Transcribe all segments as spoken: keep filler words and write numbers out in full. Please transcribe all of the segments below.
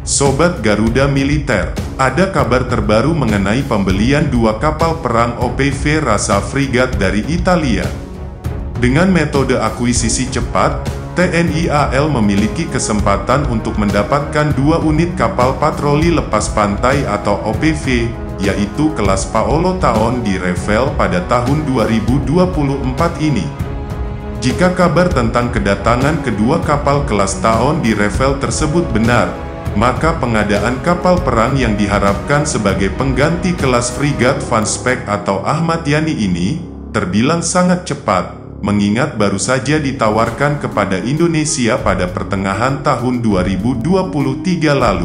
Sobat Garuda Militer, ada kabar terbaru mengenai pembelian dua kapal perang O P V rasa frigat dari Italia. Dengan metode akuisisi cepat, T N I A L memiliki kesempatan untuk mendapatkan dua unit kapal patroli lepas pantai atau O P V, yaitu kelas Paolo Taon di Revel pada tahun dua ribu dua puluh empat ini. Jika kabar tentang kedatangan kedua kapal kelas Taon di Revel tersebut benar, maka pengadaan kapal perang yang diharapkan sebagai pengganti kelas frigat Van Spek atau Ahmad Yani ini, terbilang sangat cepat, mengingat baru saja ditawarkan kepada Indonesia pada pertengahan tahun dua ribu dua puluh tiga lalu.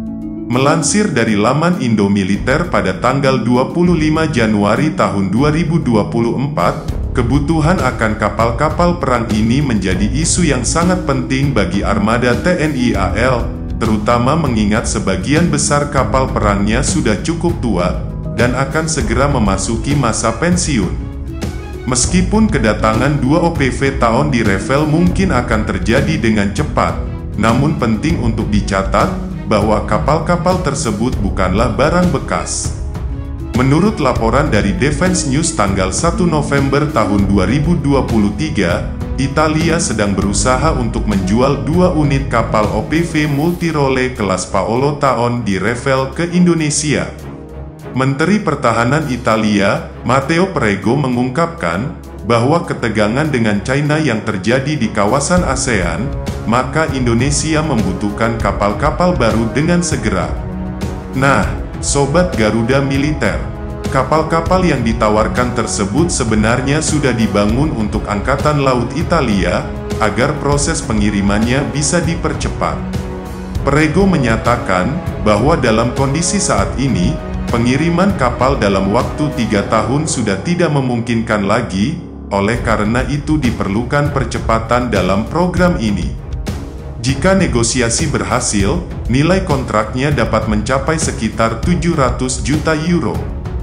Melansir dari laman Indo Militer pada tanggal dua puluh lima Januari tahun dua ribu dua puluh empat, kebutuhan akan kapal-kapal perang ini menjadi isu yang sangat penting bagi armada T N I A L, terutama mengingat sebagian besar kapal perangnya sudah cukup tua, dan akan segera memasuki masa pensiun. Meskipun kedatangan dua O P V Taon di Revel mungkin akan terjadi dengan cepat, namun penting untuk dicatat, bahwa kapal-kapal tersebut bukanlah barang bekas. Menurut laporan dari Defense News tanggal satu November tahun dua ribu dua puluh tiga, Italia sedang berusaha untuk menjual dua unit kapal O P V multirole kelas Paolo Taon di Revel ke Indonesia. Menteri Pertahanan Italia, Matteo Prego mengungkapkan, bahwa ketegangan dengan China yang terjadi di kawasan ASEAN, maka Indonesia membutuhkan kapal-kapal baru dengan segera. Nah, Sobat Garuda Militer, kapal-kapal yang ditawarkan tersebut sebenarnya sudah dibangun untuk Angkatan Laut Italia, agar proses pengirimannya bisa dipercepat. Prego menyatakan, bahwa dalam kondisi saat ini, pengiriman kapal dalam waktu tiga tahun sudah tidak memungkinkan lagi, oleh karena itu diperlukan percepatan dalam program ini. Jika negosiasi berhasil, nilai kontraknya dapat mencapai sekitar tujuh ratus juta euro.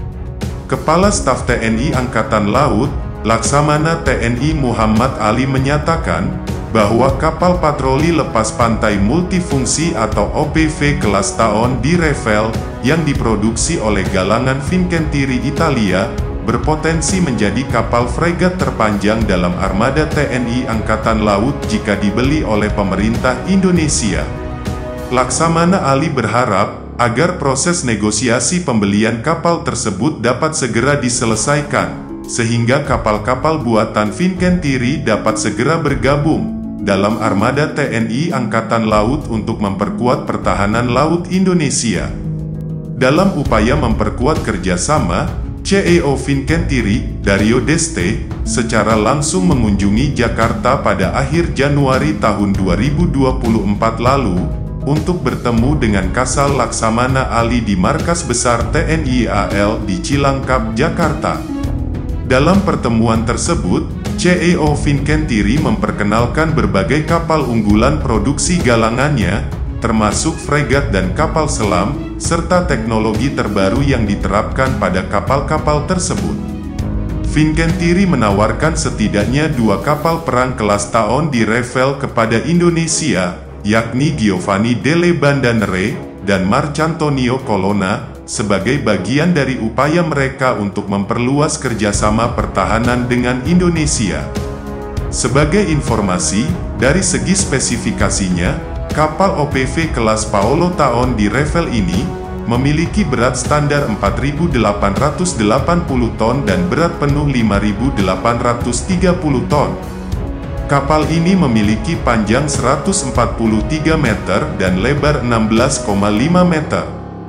Kepala Staf T N I Angkatan Laut, Laksamana T N I Muhammad Ali menyatakan, bahwa kapal patroli lepas pantai multifungsi atau O P V kelas Taon di Revel, yang diproduksi oleh galangan Fincantieri Italia, berpotensi menjadi kapal fregat terpanjang dalam armada T N I Angkatan Laut jika dibeli oleh pemerintah Indonesia. Laksamana Ali berharap, agar proses negosiasi pembelian kapal tersebut dapat segera diselesaikan, sehingga kapal-kapal buatan Fincantieri dapat segera bergabung dalam armada T N I Angkatan Laut untuk memperkuat pertahanan laut Indonesia. Dalam upaya memperkuat kerjasama, C E O Fincantieri, Dario Deste, secara langsung mengunjungi Jakarta pada akhir Januari tahun dua ribu dua puluh empat lalu, untuk bertemu dengan Kasal Laksamana Ali di markas besar T N I A L di Cilangkap, Jakarta. Dalam pertemuan tersebut, C E O Fincantieri memperkenalkan berbagai kapal unggulan produksi galangannya, termasuk fregat dan kapal selam, serta teknologi terbaru yang diterapkan pada kapal-kapal tersebut. Fincantieri menawarkan setidaknya dua kapal perang kelas Taon di Revel kepada Indonesia, yakni Giovanni delle Bandanere dan Marcantonio Colonna, sebagai bagian dari upaya mereka untuk memperluas kerjasama pertahanan dengan Indonesia. Sebagai informasi, dari segi spesifikasinya, kapal O P V kelas Paolo Taon di Revel ini memiliki berat standar empat ribu delapan ratus delapan puluh ton dan berat penuh lima ribu delapan ratus tiga puluh ton. Kapal ini memiliki panjang seratus empat puluh tiga meter dan lebar enam belas koma lima meter.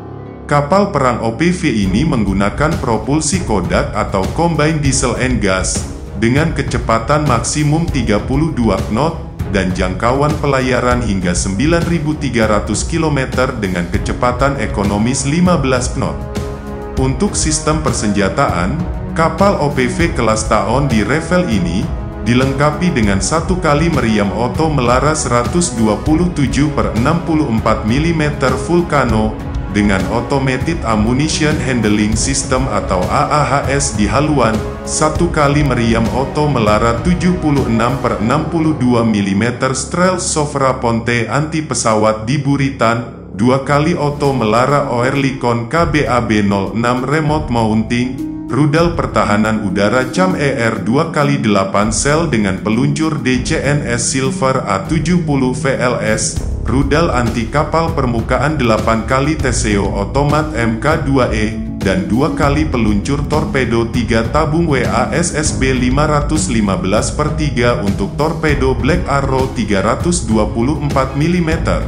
Kapal perang O P V ini menggunakan propulsi Kodak atau Combined Diesel and Gas, dengan kecepatan maksimum tiga puluh dua knot, dan jangkauan pelayaran hingga sembilan ribu tiga ratus kilometer dengan kecepatan ekonomis lima belas knot. Untuk sistem persenjataan, kapal O P V kelas Taon di Revel ini dilengkapi dengan satu kali meriam oto melara seratus dua puluh tujuh per enam puluh empat milimeter Vulcano, dengan Automated Ammunition Handling System atau A A H S di haluan, satu kali meriam oto melara tujuh puluh enam per enam puluh dua milimeter Strel Sofra Ponte anti pesawat di buritan, dua kali Auto Melara Oerlikon K B A B nol enam Remote Mounting, rudal pertahanan udara C A M E R dua kali delapan sel dengan peluncur D C N S Silver A tujuh puluh V L S, rudal anti kapal permukaan delapan kali Teseo Otomat M K dua E, dan dua kali peluncur torpedo tiga tabung W A S S B lima lima belas per tiga untuk torpedo Black Arrow tiga ratus dua puluh empat milimeter.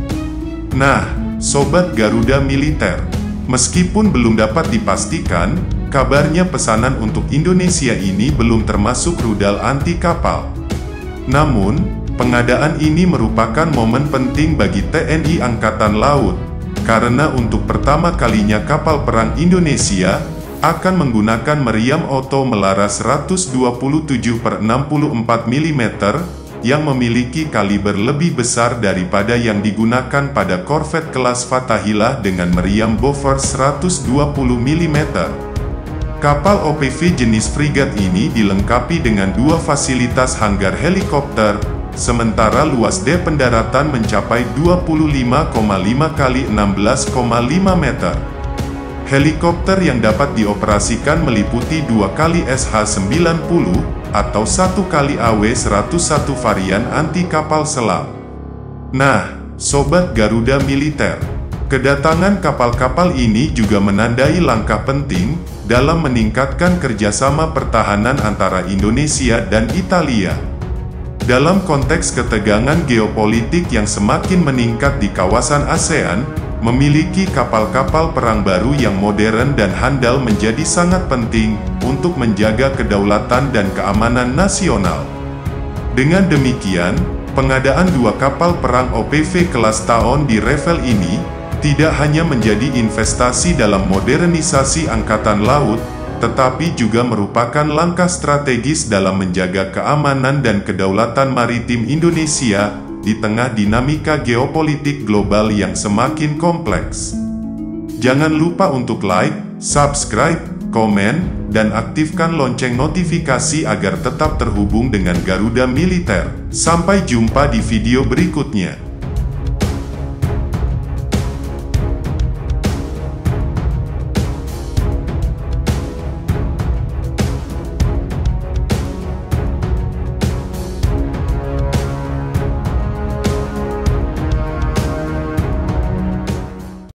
Nah, Sobat Garuda Militer, meskipun belum dapat dipastikan, kabarnya pesanan untuk Indonesia ini belum termasuk rudal anti kapal. Namun, pengadaan ini merupakan momen penting bagi T N I Angkatan Laut, karena untuk pertama kalinya kapal perang Indonesia akan menggunakan meriam Auto Melara seratus dua puluh tujuh per enam puluh empat milimeter, yang memiliki kaliber lebih besar daripada yang digunakan pada korvet kelas Fatahillah dengan meriam Bofors seratus dua puluh milimeter. Kapal O P V jenis frigat ini dilengkapi dengan dua fasilitas hanggar helikopter, sementara luas D pendaratan mencapai dua puluh lima koma lima kali enam belas koma lima meter. Helikopter yang dapat dioperasikan meliputi dua kali S H sembilan puluh atau satu kali A W seratus satu varian anti kapal selam. Nah, Sobat Garuda Militer, kedatangan kapal-kapal ini juga menandai langkah penting dalam meningkatkan kerjasama pertahanan antara Indonesia dan Italia. Dalam konteks ketegangan geopolitik yang semakin meningkat di kawasan ASEAN, memiliki kapal-kapal perang baru yang modern dan handal menjadi sangat penting untuk menjaga kedaulatan dan keamanan nasional. Dengan demikian, pengadaan dua kapal perang O P V kelas Taon di Revel ini tidak hanya menjadi investasi dalam modernisasi Angkatan Laut, tetapi juga merupakan langkah strategis dalam menjaga keamanan dan kedaulatan maritim Indonesia di tengah dinamika geopolitik global yang semakin kompleks. Jangan lupa untuk like, subscribe, komen, dan aktifkan lonceng notifikasi agar tetap terhubung dengan Garuda Militer. Sampai jumpa di video berikutnya.